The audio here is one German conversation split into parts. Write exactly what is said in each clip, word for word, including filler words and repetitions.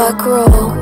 Rock Roll.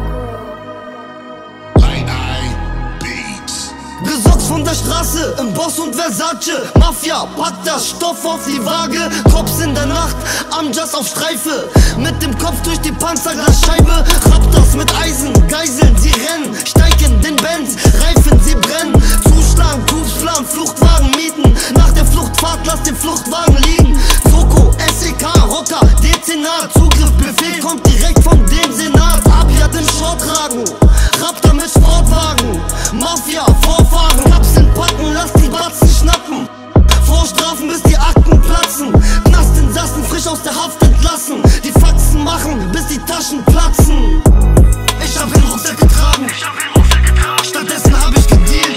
Gesockt von der Straße, im Boss und Versace. Mafia, packt das Stoff auf die Waage. Cops in der Nacht, Amjas auf Streife. Mit dem Kopf durch die Panzerglasscheibe. Raptors mit Eisen, Geiseln, sie rennen. Steig in den Benz, Reifen, sie brennen. Zuschlagen, Kupfplan, Fluchtwagen mieten. Nach der Fluchtfahrt, lass den Fluchtwagen liegen. Soko, S E K, Rocker, Dezernat. Zugriffbefehl kommt direkt von dem Senat. Abia den Short tragen, Raptor mit Sportwagen. Mafia, Vorfahren, Kapseln packen, lass die Batzen schnappen. Vorstrafen, bis die Akten platzen. Knastinsassen frisch aus der Haft entlassen. Die Faxen machen, bis die Taschen platzen. Ich hab den Rucksack getragen, stattdessen hab ich gedealt.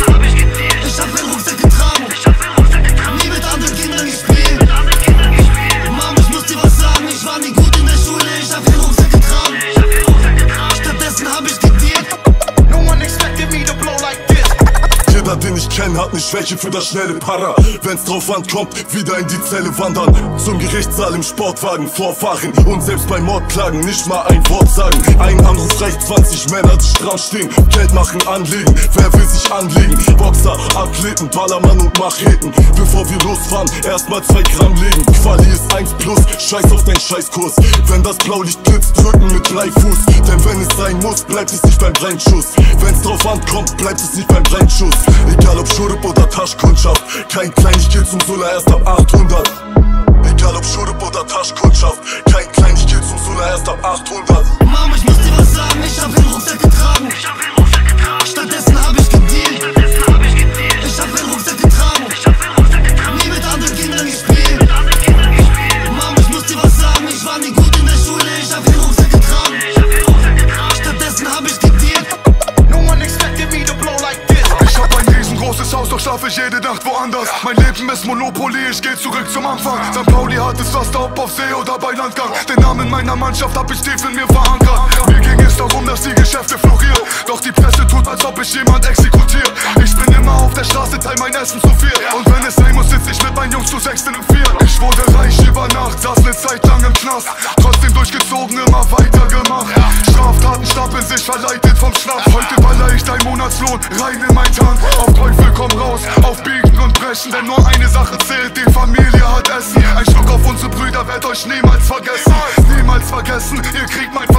Ich hab den Rucksack getragen, nie mit anderen Kindern gespielt. Mom, ich muss dir was sagen, ich war nie gut in der Schule. Ich hab den Rucksack getragen, stattdessen hab ich gedealt. No one expected me to blow like this. Jeder, den ich kenn, hat ne Schwäche für das schnelle Para. Wenn's drauf ankommt, wieder in die Zelle wandern. Zum Gerichtssaal im Sportwagen vorfahren. Und selbst bei Mordklagen nicht mal ein Wort sagen. Ein Anruf reicht, zwanzig Männer, die stramm stehen. Geld machen, anlegen, wer will sich anlegen? Boxer, Athleten, Ballermann und Macheten. Bevor wir losfahren, erstmal zwei Gramm legen. Quali ist eins plus, scheiß auf deinen Scheißkurs. Wenn das Blaulicht blitzt, drücken mit Bleifuß. Denn wenn es sein muss, bleibt es nicht beim Blindschuss. Wenn's drauf ankommt, bleibt es nicht beim Blindschuss. Egal ob Schurub oder Taschkundschaft, kein Kleinigkeit zum Sulla erst ab achthundert. Egal ob Schurub oder Taschkundschaft, kein Kleinigkeit zum Sulla erst ab achthundert. Mom, ich muss dir was sagen, ich hab den Rucksack getragen, stattdessen hab ich gedealt. Ich hab den Rucksack getragen, nie mit anderen Kindern gespielt. Mom, ich muss dir was sagen, ich war nie gut in der Schule. Ich hab den Rucksack getragen, stattdessen hab ich gedealt. No one expected me to blow like this. Ich hab ein riesengroßes Haus, doch schlaf ich jede Nacht woanders. Mein Leben ist Monopoly, ich geh zurück zum Anfang. Sankt Pauli hat es fast ob auf See oder bei Landgang. Den Namen meiner Mannschaft hab ich tief in mir verankert. Mir ging es darum, dass die Geschäfte florieren. Doch die Presse tut, als ob ich jemand exekutiert. Ich bin immer auf der Straße, teil mein Essen zu viel. Und wenn es sein muss, sitz ich mit meinen Jungs zu sechs in dem Vier. Ich wurde reich über Nacht, saß ne Zeit lang im Knast. Trotzdem durchgezogen, immer weitergemacht. Straftaten stapeln sich, verleitet vom Schnaps. Heute baller ich dein Monatslohn rein in mein Tank. Auf Teufel komm raus, auf Biegen und Brechen. Denn nur eine Sache zählt, die Familie hat Essen. Ein Schluck auf unsere Brüder, werd euch niemals vergessen. Niemals vergessen, ihr kriegt mein